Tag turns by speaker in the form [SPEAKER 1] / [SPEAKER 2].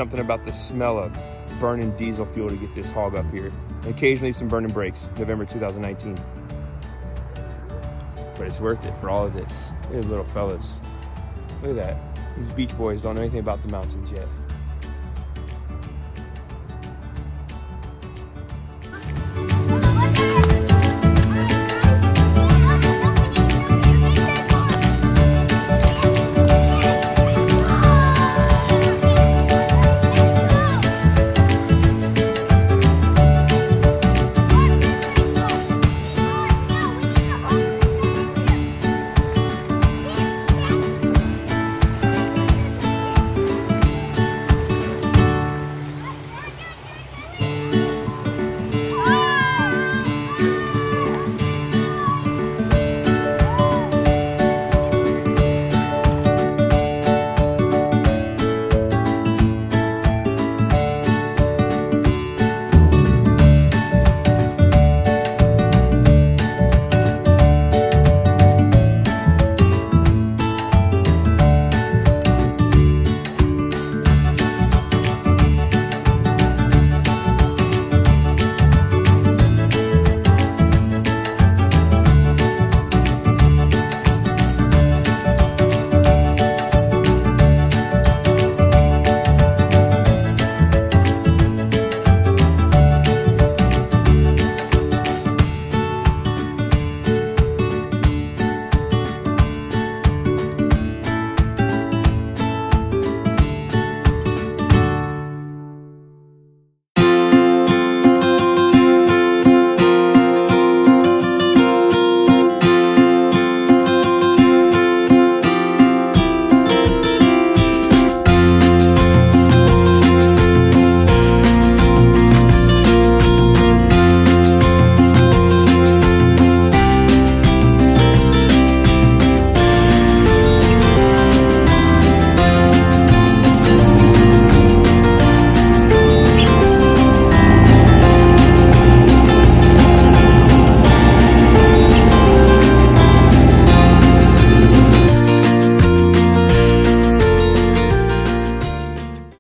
[SPEAKER 1] something about the smell of burning diesel fuel to get this hog up here. And occasionally some burning brakes, November 2019. But it's worth it for all of this. Look at little fellas. Look at that. These beach boys don't know anything about the mountains yet.